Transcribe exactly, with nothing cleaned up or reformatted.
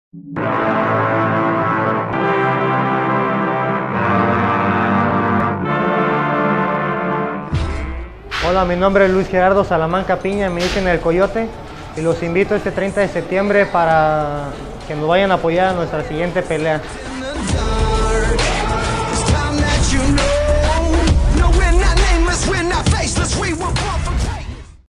Hola, mi nombre es Luis Gerardo Salamanca Piña, me dicen El Coyote, y los invito este treinta de septiembre para que nos vayan a apoyar a nuestra siguiente pelea.